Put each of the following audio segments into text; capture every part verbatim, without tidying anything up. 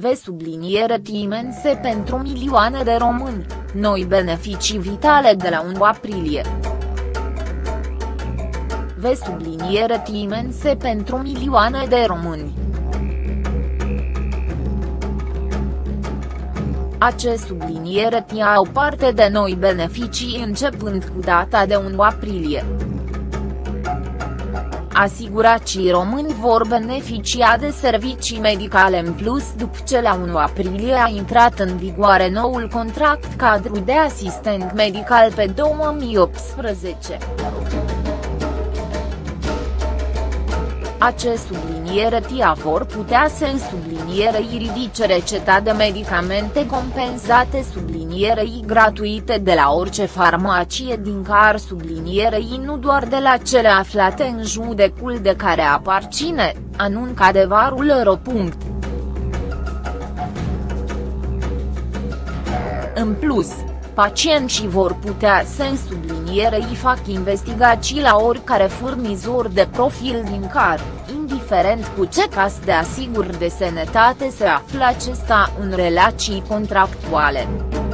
Ve subliniere imense pentru milioane de români, noi beneficii vitale de la unu aprilie. Ve subliniere imense pentru milioane de români. Acest subliniere au parte de noi beneficii începând cu data de unu aprilie. Asigurații români vor beneficia de servicii medicale în plus după ce la unu aprilie a intrat în vigoare noul contract cadru de asistent medical pe două mii optsprezece. Acest subliniere tia vor putea să sublinierei ridice receta de medicamente compensate sublinierei gratuite de la orice farmacie din car sublinierei nu doar de la cele aflate în judecul de care aparține, anuncă adevărul ro. În plus, pacienții vor putea să în sublinierei fac investigații la oricare furnizor de profil din car, indiferent cu ce caz de asigurări de sănătate se află acesta în relații contractuale.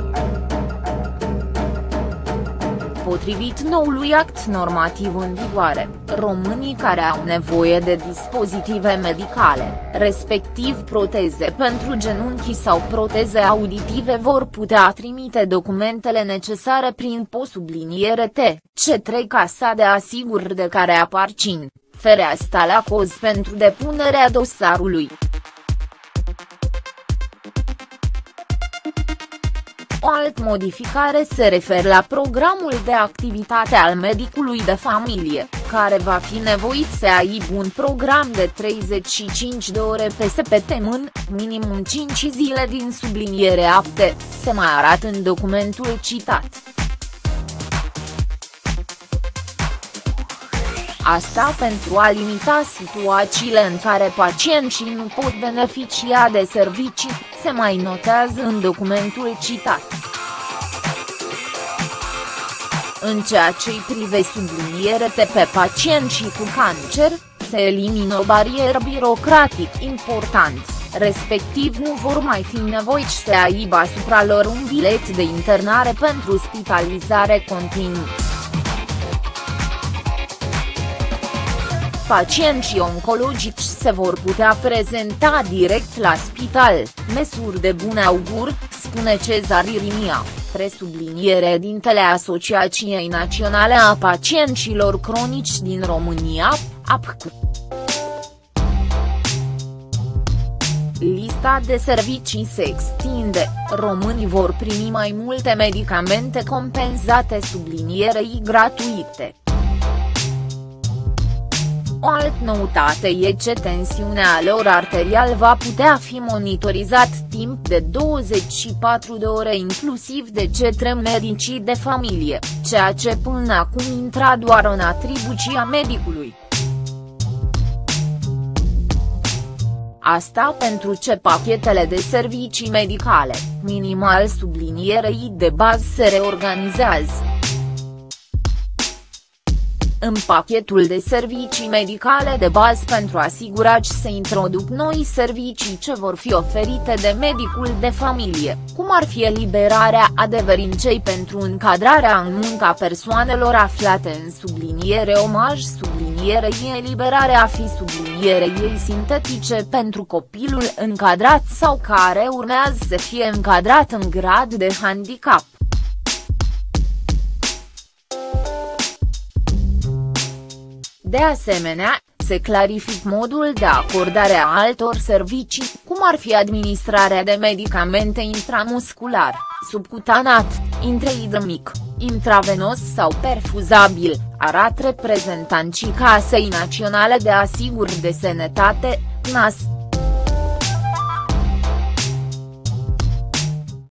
Potrivit noului act normativ în vigoare, românii care au nevoie de dispozitive medicale, respectiv proteze pentru genunchi sau proteze auditive vor putea trimite documentele necesare prin posubliniere T, C trei casa de asigurări de care aparțin, fereastra la coz pentru depunerea dosarului. O altă modificare se referă la programul de activitate al medicului de familie, care va fi nevoit să aibă un program de treizeci și cinci de ore pe săptămână, minimum cinci zile din subliniere apte, se mai arată în documentul citat. Asta pentru a limita situațiile în care pacienții nu pot beneficia de servicii, se mai notează în documentul citat. În ceea ce îi privește subliniere pe pacienții cu cancer, se elimină o barieră birocratică importantă, respectiv nu vor mai fi nevoiți să aibă asupra lor un bilet de internare pentru spitalizare continuă. Pacienții oncologici se vor putea prezenta direct la spital, măsuri de bun augur, spune Cezar Irimia, presubliniere dintele Asociației Naționale a Pacienților Cronici din România, A P C. Lista de servicii se extinde, românii vor primi mai multe medicamente compensate sublinierei gratuite. O altă noutate e că tensiunea lor arterială va putea fi monitorizat timp de douăzeci și patru de ore inclusiv de către medicii de familie, ceea ce până acum intra doar în atribuția medicului. Asta pentru ce pachetele de servicii medicale, minimal sublinierei de bază se reorganizează. În pachetul de servicii medicale de bază pentru asigurați se introduc noi servicii ce vor fi oferite de medicul de familie, cum ar fi eliberarea adeverinței pentru încadrarea în muncă a persoanelor aflate în subliniere omaj sublinierei eliberarea fi sublinierei ei sintetice pentru copilul încadrat sau care urmează să fie încadrat în grad de handicap. De asemenea, se clarifică modul de acordare a altor servicii, cum ar fi administrarea de medicamente intramuscular, subcutanat, intraidemic, intravenos sau perfuzabil, arată reprezentanții Casei Naționale de Asigurări de Sănătate, N A S.